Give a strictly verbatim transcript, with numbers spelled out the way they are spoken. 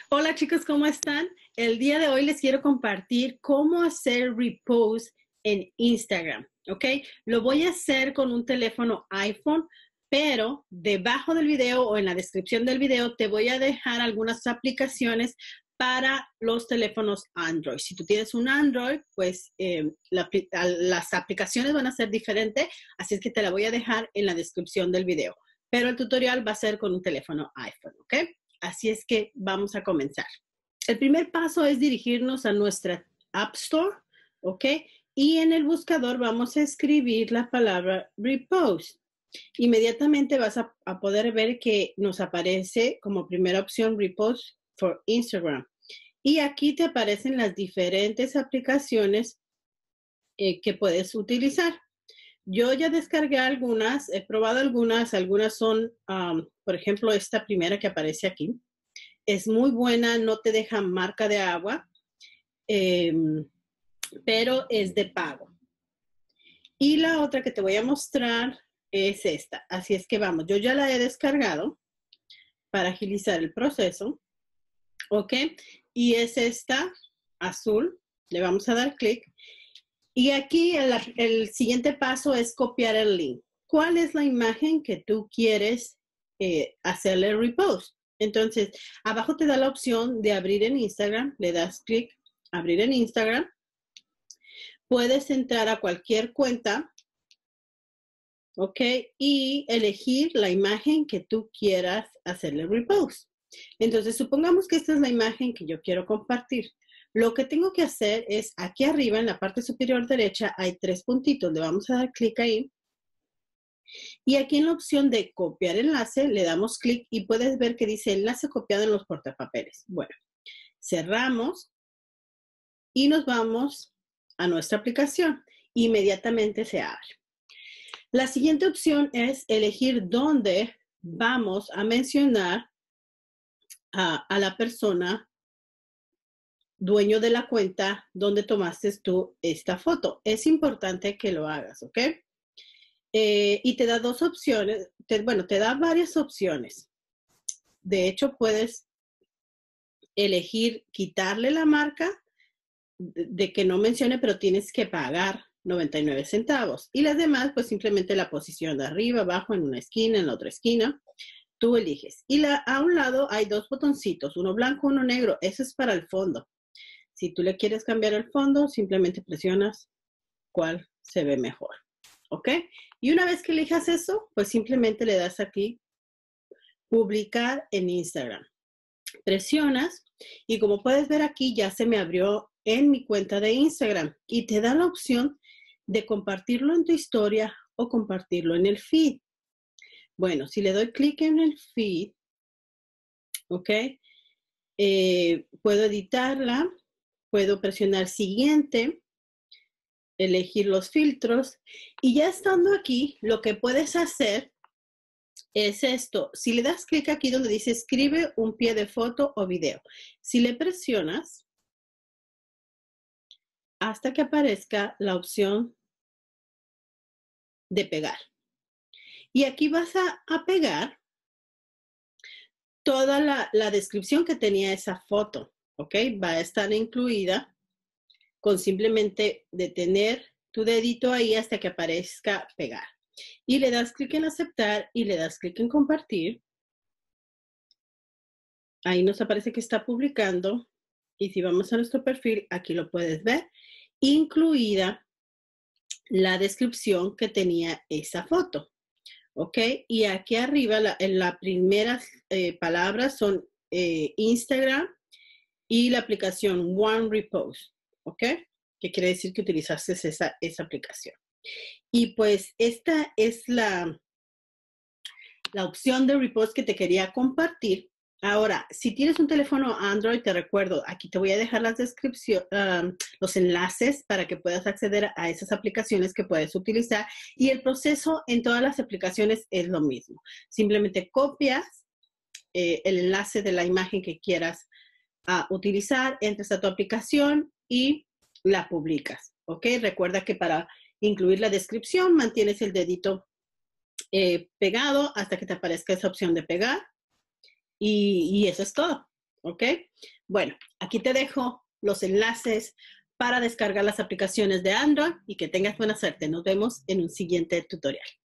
Hola chicos, ¿cómo están? El día de hoy les quiero compartir cómo hacer repost en Instagram, ¿ok? Lo voy a hacer con un teléfono iPhone, pero debajo del video o en la descripción del video te voy a dejar algunas aplicaciones para los teléfonos Android. Si tú tienes un Android, pues eh, la, las aplicaciones van a ser diferentes, así es que te la voy a dejar en la descripción del video. Pero el tutorial va a ser con un teléfono iPhone, ¿ok? Así es que vamos a comenzar. El primer paso es dirigirnos a nuestra App Store, ¿ok? Y en el buscador vamos a escribir la palabra repost. Inmediatamente vas a, a poder ver que nos aparece como primera opción repost for Instagram. Y aquí te aparecen las diferentes aplicaciones eh, que puedes utilizar. Yo ya descargué algunas, he probado algunas, algunas son, um, por ejemplo, esta primera que aparece aquí. Es muy buena, no te deja marca de agua, eh, pero es de pago. Y la otra que te voy a mostrar es esta. Así es que vamos, yo ya la he descargado para agilizar el proceso. ¿Ok? Y es esta, azul. Le vamos a dar clic. Y aquí el, el siguiente paso es copiar el link. ¿Cuál es la imagen que tú quieres eh, hacerle repost? Entonces, abajo te da la opción de abrir en Instagram. Le das clic, abrir en Instagram. Puedes entrar a cualquier cuenta, ¿ok? Y elegir la imagen que tú quieras hacerle repost. Entonces, supongamos que esta es la imagen que yo quiero compartir. Lo que tengo que hacer es, aquí arriba en la parte superior derecha hay tres puntitos. Le vamos a dar clic ahí. Y aquí en la opción de copiar enlace, le damos clic y puedes ver que dice enlace copiado en los portapapeles. Bueno, cerramos y nos vamos a nuestra aplicación. Inmediatamente se abre. La siguiente opción es elegir dónde vamos a mencionar a, a la persona dueño de la cuenta donde tomaste tú esta foto. Es importante que lo hagas, ¿ok? Eh, y te da dos opciones, te, bueno, te da varias opciones. De hecho, puedes elegir quitarle la marca de, de que no mencione, pero tienes que pagar noventa y nueve centavos. Y las demás, pues simplemente la posición de arriba, abajo, en una esquina, en la otra esquina. Tú eliges. Y la, a un lado hay dos botoncitos, uno blanco, uno negro. Eso es para el fondo. Si tú le quieres cambiar el fondo, simplemente presionas cuál se ve mejor. ¿Ok? Y una vez que elijas eso, pues simplemente le das aquí, publicar en Instagram. Presionas y como puedes ver aquí, ya se me abrió en mi cuenta de Instagram y te da la opción de compartirlo en tu historia o compartirlo en el feed. Bueno, si le doy clic en el feed, ¿ok? Eh, puedo editarla. Puedo presionar siguiente, elegir los filtros y ya estando aquí, lo que puedes hacer es esto. Si le das clic aquí donde dice escribe un pie de foto o video, si le presionas hasta que aparezca la opción de pegar. Y aquí vas a, a pegar toda la, la descripción que tenía esa foto, ¿ok? Va a estar incluida con simplemente detener tu dedito ahí hasta que aparezca pegar. Y le das clic en aceptar y le das clic en compartir. Ahí nos aparece que está publicando. Y si vamos a nuestro perfil, aquí lo puedes ver, incluida la descripción que tenía esa foto. ¿Ok? Y aquí arriba, la, en las primeras eh, palabras son eh, Instagram y la aplicación One Repost. ¿Ok? Que quiere decir que utilizaste esa, esa aplicación. Y pues esta es la, la opción de repost que te quería compartir. Ahora, si tienes un teléfono Android, te recuerdo, aquí te voy a dejar las descripciones, um, los enlaces para que puedas acceder a esas aplicaciones que puedes utilizar. Y el proceso en todas las aplicaciones es lo mismo. Simplemente copias eh, el enlace de la imagen que quieras uh, utilizar, entras a tu aplicación y la publicas. ¿Ok? Recuerda que para incluir la descripción, mantienes el dedito eh, pegado hasta que te aparezca esa opción de pegar y, y eso es todo. ¿ok? Bueno, aquí te dejo los enlaces para descargar las aplicaciones de Android y que tengas buena suerte. Nos vemos en un siguiente tutorial.